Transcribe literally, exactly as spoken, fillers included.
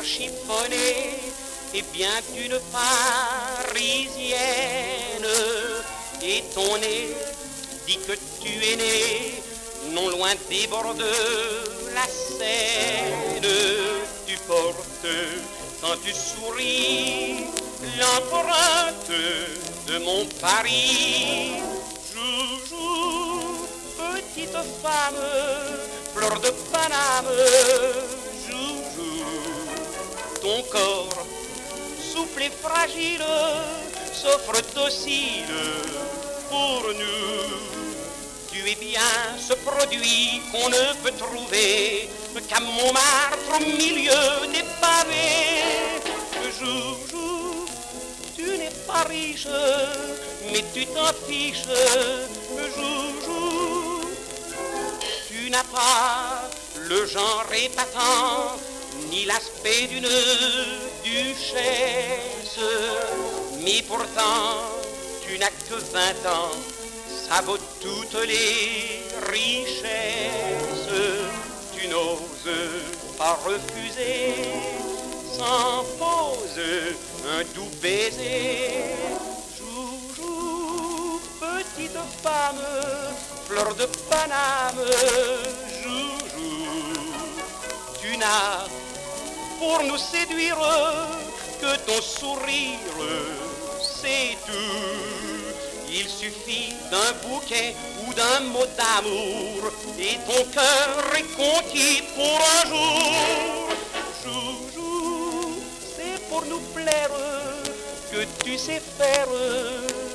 chiffonnée et bien d'une Parisienne. Et ton nez dit que tu es né non loin des bords de la Seine. Tu portes, quand tu souris, l'empreinte de mon Paris. Joujou, petite femme, fleur de Paname. Joujou, ton corps souple et fragile s'offre docile pour nous. Tu es bien ce produit qu'on ne peut trouver qu'à Montmartre au milieu des pavés. Joujou, tu n'es pas riche, mais tu t'en fiches. Joujou, tu n'as pas le genre épatant, ni l'aspect d'une duchesse. Mais pourtant, tu n'as que vingt ans, ça vaut toutes les richesses. Tu n'oses pas refuser, sans pause, un doux baiser. Joujou, petite femme, fleur de Paname. Joujou, tu n'as pour nous séduire que ton sourire, c'est tout. Il suffit d'un bouquet ou d'un mot d'amour et ton cœur est conquis pour un jour. Joujou, c'est pour nous plaire que tu sais faire